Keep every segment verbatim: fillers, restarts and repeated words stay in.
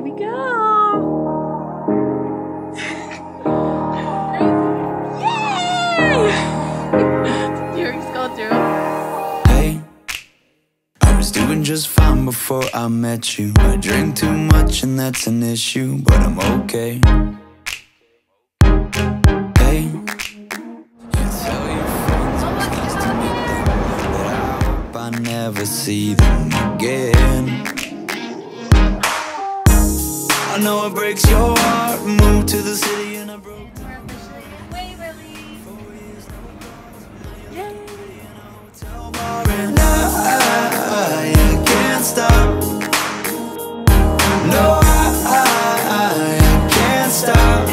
baby, go. Yay! Your sculpture. Hey, I was doing just fine before I met you. I drink too much and that's an issue, but I'm okay. Hey, you tell your friends it was nice to meet them, but I hope I never see them again. I know it breaks your heart. Moved to the city and I broke down. Wait, Willie. Yay. And I, I, I can't stop. No, I, I, I can't stop.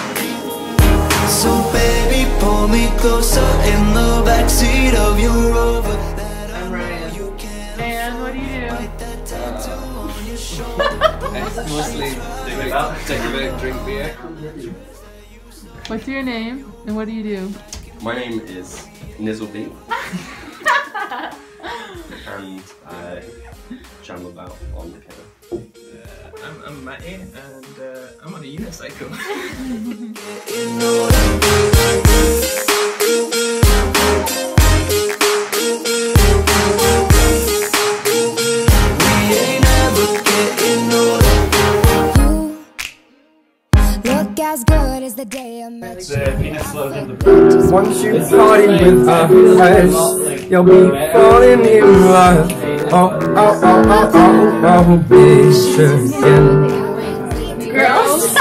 So baby, pull me closer in the backseat of your Rover. I'm Ryan. And what do you do? It's mostly take a, take a bit, drink beer. What's your name and what do you do? My name is Nizzleby, and I jam about on the piano. Uh, I'm, I'm Matty, and uh, I'm on a unicycle. As good as the day I met you. Once you party with us, you'll be falling in love. Oh, oh, oh, oh, oh, oh, big chicken. Girls.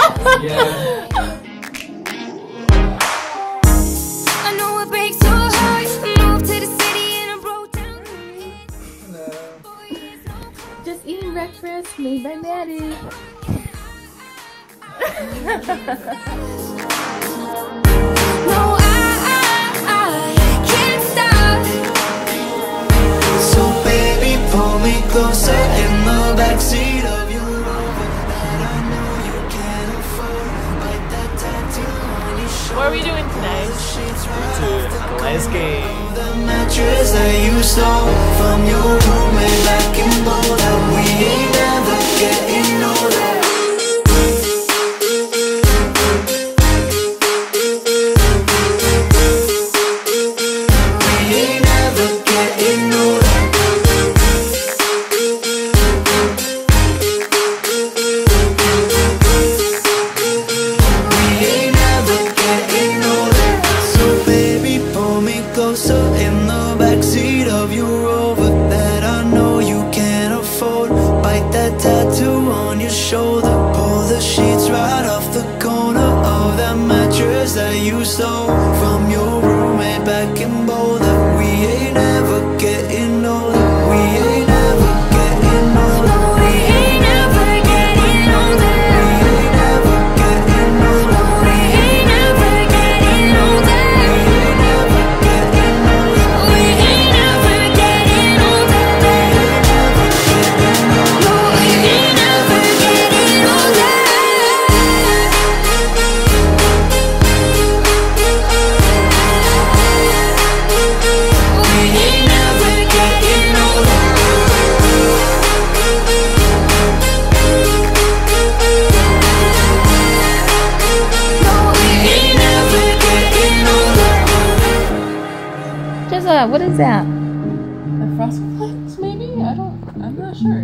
I know it breaks your heart. Moved to the city and I broke down. Just eating breakfast made by Maddie. No, I, I, I can't stop. So baby, pull me closer in the backseat of your Rover that I know you can't afford. Like that tattoo on your shoulder. What are we doing today? To ice game. The mattress that you stole from your roommate back in Boulder. We ain't never getting older. That you stole from your roommate back in Boulder. We ain't never getting older. We ain't never getting older. We ain't never getting older. We ain't never getting older. We ain't never getting older. We ain't never getting older. We ain't never getting older. No, we ain't never getting older. Jessa, what is that? The frostflex, maybe? I don't, I'm not sure.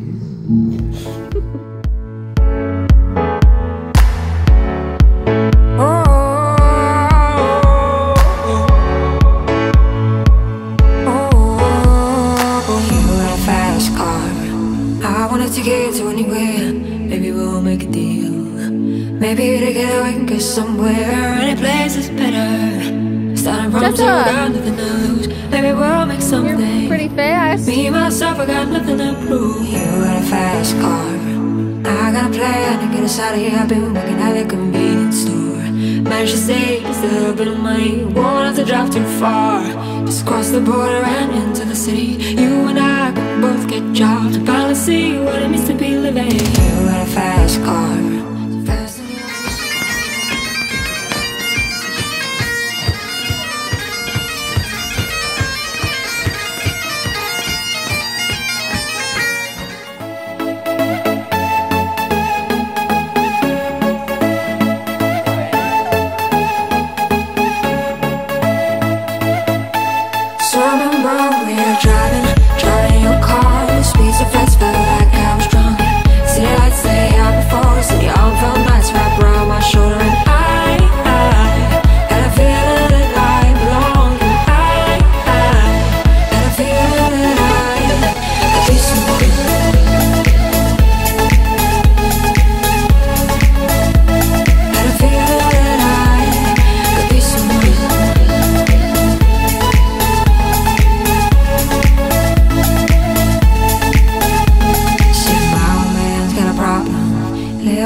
To get to anywhere, maybe we'll make a deal. Maybe together we can get somewhere. Any place is better. Starting from zero, got nothing to lose. Maybe we'll make something. You're pretty fast. Me myself, I got nothing to prove. You got a fast car, I got a plan to get us out of here. I've been working at the convenience store. Managed to save just a little bit of money. Won't have to drive too far. Just cross the border and into the city. You and I can both get jobs and finally see what it means to be living. You got a fast car.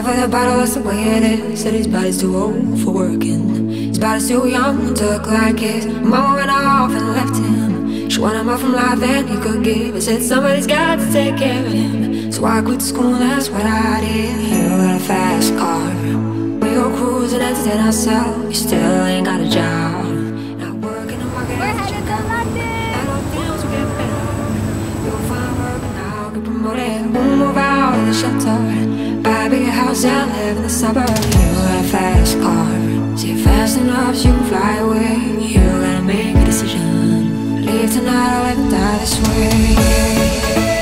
Live with a bottle, that's the way it is. Said his body's too old for working. His body's too young to look like his. Mama went off and left him. She wanted more from life than he could give. And said somebody's got to take care of him. So I quit school, that's what I did. You got a fast car. We go cruising, entertain ourselves. You still ain't got a job. Not working the market. We're headed to London. I don't think will get better. You'll find work and I'll get promoted. We'll move out of the shelter. Buy a bigger house and live in the suburbs. You got a fast car. See fast enough so you can fly away. You gotta make a decision. Leave tonight or live and die this way.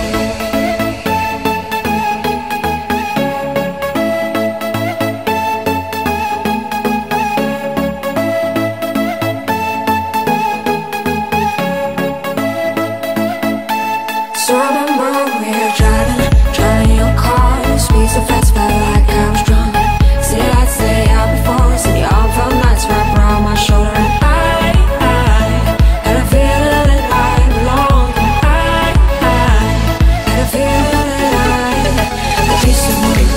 So I remember we were driving, driving your car. Speed so fast, felt like I was drunk. City lights lay out before us, and the arm felt nice wrapped around my shoulder. And I, I had a feeling that I belonged. I, I had a feeling that I could be someone.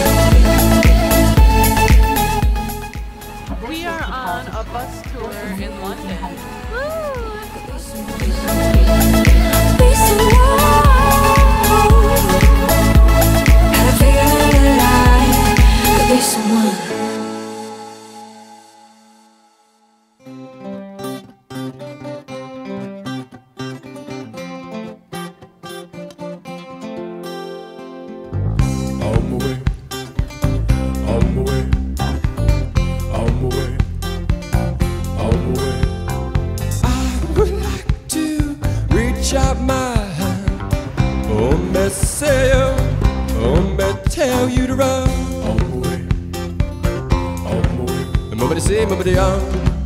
We are on a bus tour in London. Be someone. Had a feeling that I could be someone. On my way, on my way, on my way, on my way. I would like to reach out my hand, oh me say you, oh me tell you to run. On my way, on my way. And nobody say, nobody on.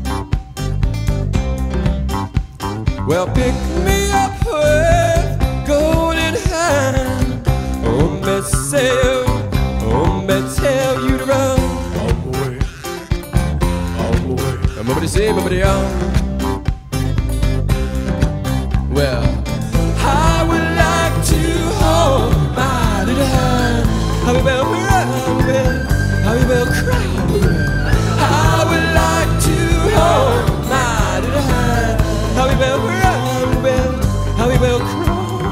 Well, pick me up with golden hand. Oh, me say you, oh, me tell you to run. On my way, on my way. And nobody say, nobody on. Well, I would like to hold my little hand. How we will run, how we will cry. I would like to hold my little hand. How we will run, how we will cry.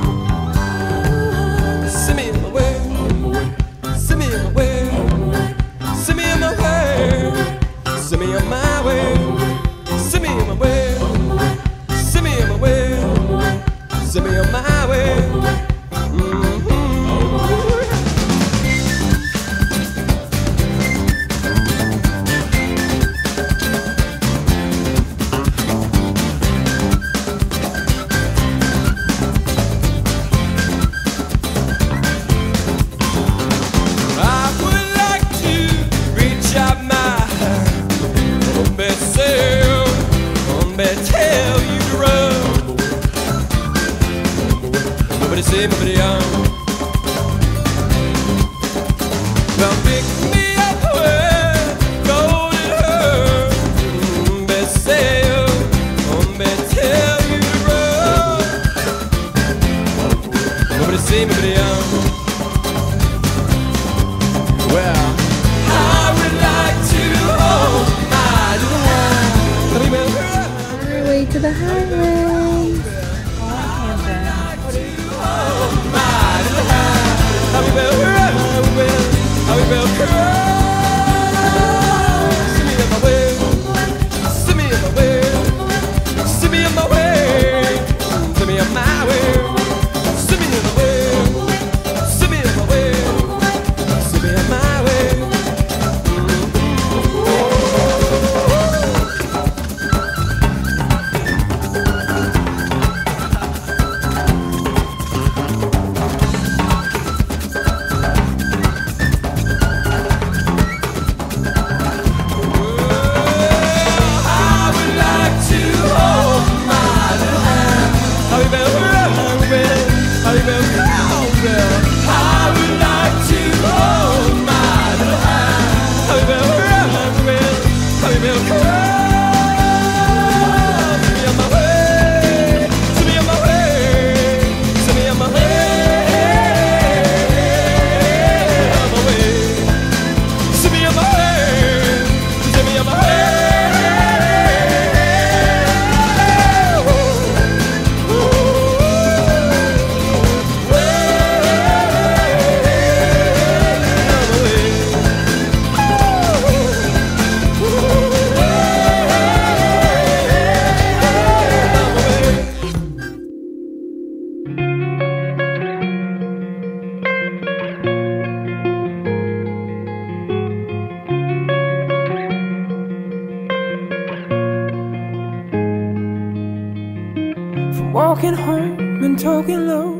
Send me in my way, send me in my way, send me in my way, send me on my way, send me in my way, send me in my way, send me on my way. Mm-hmm. Nobody on. Well, pick me up with golden hair. Mm, me say you, oh, me tell you to run. Nobody say, nobody on. Well, I would like to hold my little hand. On our way to the highway. How we will cry, how we will, how we will cry. See me on my way, see me on my way, see me on my way, see me on my way, see me on my way, see me on my way, see me on my way. walking home and talking lows,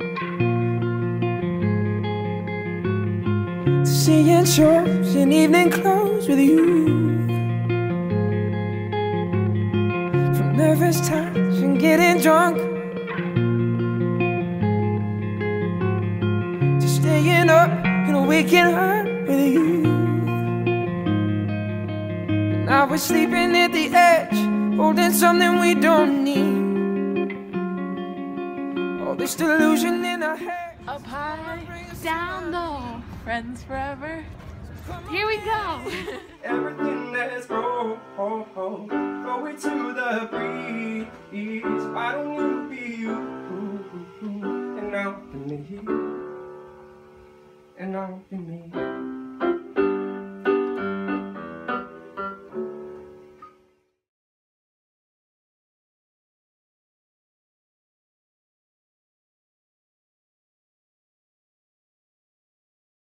to seeing shows in evening clothes with you, from nervous touch and getting drunk, to staying up and waking up with you. And now we're sleeping at the edge, holding something we don't need. All this delusion in our head. Up high, down low, friends forever. Here we go. Everything that's wrong, go into the breeze. Why don't you be you? And I'll be me. And I'll be me.